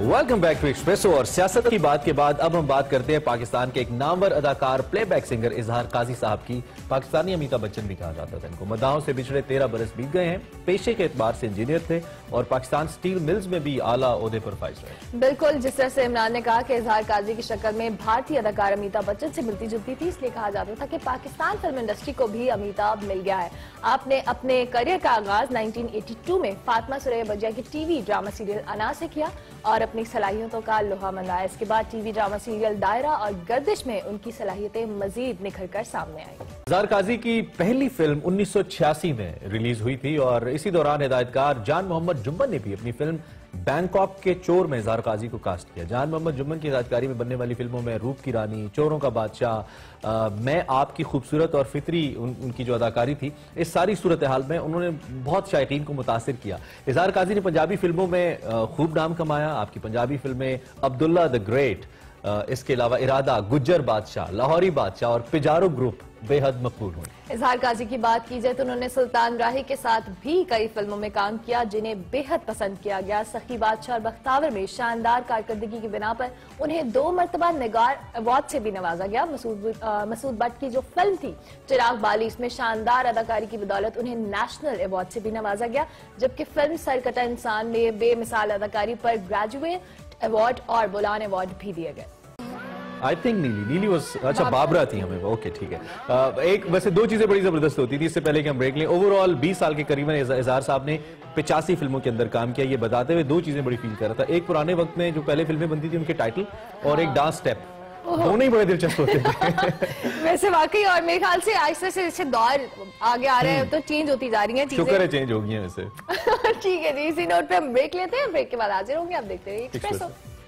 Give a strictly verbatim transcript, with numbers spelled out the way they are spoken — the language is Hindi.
Welcome back to espresso. और सियासत की बात के बाद अब हम बात करते हैं पाकिस्तान के एक नामवर अदाकार प्लेबैक सिंगर इजहार काजी साहब की। पाकिस्तानी अमिताभ बच्चन भी कहा जाता था इनको। मदाहों से बिछड़े तेरह बरस बीत गए हैं। पेशे के एतबार से इंजीनियर थे और पाकिस्तान स्टील मिल्स में भी आला ओहदे पर फाइज रहे। बिल्कुल, जिस तरह से इमरान ने कहा कि इजहार काजी की शक्ल में भारतीय अदाकार अमिताभ बच्चन से मिलती जुलती थी, इसलिए कहा जाता था कि पाकिस्तान फिल्म इंडस्ट्री को भी अमिताभ मिल गया है। आपने अपने करियर का आगाज नाइनटीन एटी टू में फातिमा सुरैया बजिया की टीवी ड्रामा सीरियल अना से किया और अपनी सलाहियतों का लोहा मंदाया। इसके बाद टीवी ड्रामा सीरियल दायरा और गर्दिश में उनकी सलाहियतें मजीद निखर कर सामने आई। इजहार काजी की पहली फिल्म उन्नीस सौ छियासी में रिलीज हुई थी और इसी दौरान हिदायतकार जान मोहम्मद जुम्मन ने भी अपनी फिल्म बैंकॉक के चोर में इजहार काजी को कास्ट किया। जान मोहम्मद जुम्मन की हिदायतकारी में बनने वाली फिल्मों में रूप की रानी, चोरों का बादशाह, आ, मैं आपकी खूबसूरत और फितरी उन, उनकी जो अदाकारी थी, इस सारी सूरत हाल में उन्होंने बहुत शायकीन को मुतासिर किया। इजहार काजी ने पंजाबी फिल्मों में खूब नाम कमाया। आपकी पंजाबी फिल्में अब्दुल्ला द ग्रेट, इसके अलावा इरादा, गुज्जर बादशाह, लाहौरी बादशाह और पिजारो ग्रुप बेहद मकबूल हुई। इजहार काजी की बात की जाए तो उन्होंने सुल्तान राही के साथ भी कई फिल्मों में काम किया जिन्हें बेहद पसंद किया गया। सखी बादशाह और बख्तावर में शानदार कारकर्दगी की बिना पर उन्हें दो मरतबा निगार अवार्ड से भी नवाजा गया। मसूद मसूद भट्ट की जो फिल्म थी चिराग बाली, इसमें शानदार अदाकारी की बदौलत उन्हें नेशनल अवार्ड से भी नवाजा गया, जबकि फिल्म सरकटा इंसान में बेमिसाल अदाकारी पर ग्रेजुएट अवार्ड और बुलान अवार्ड भी दिए गए। आई थिंक नीली नीली was, अच्छा बाबरा थी हमें, ओके ठीक है। आ, एक वैसे दो चीजें बड़ी जबरदस्त होती थी। इससे पहले कि हम ब्रेक लें, ओवरऑल बीस साल के करीबन इजहार साहब ने पचासी फिल्मों के अंदर काम किया। ये बताते हुए दो चीजें बड़ी फील कर रहा था। एक, पुराने वक्त में जो पहले फिल्में बनती थी उनके टाइटल और एक डांस स्टेप, दोनों ही बड़े दिलचस्प होते थे। वैसे वाकई, और मेरे ख्याल से आहिस्ते से जैसे दौर आगे आ रहे हैं तो चेंज होती जा रही है चीजें। शुक्र है चेंज हो गई है वैसे। ठीक है जी, इसी नोट पे हम ब्रेक लेते हैं। ब्रेक के बाद हाजिर होंगे, आप देखते रहिए एक्सप्रेसो।